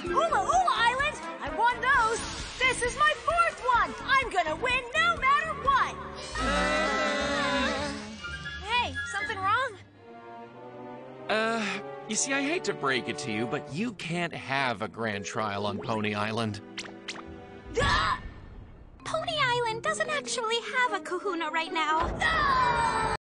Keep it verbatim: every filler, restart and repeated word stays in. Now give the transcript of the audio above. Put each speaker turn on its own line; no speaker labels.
Hula Hula Island! I won those! This is my fourth one! I'm gonna win no matter what! Uh... Hey, something wrong?
Uh, you see, I hate to break it to you, but you can't have a grand trial on Pony Island.
Ah!
Pony Island doesn't actually have a kahuna right now.
Ah!